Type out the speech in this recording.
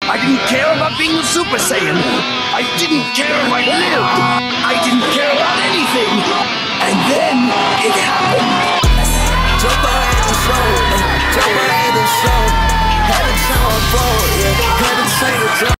I didn't care about being a Super Saiyan. I didn't care if I lived.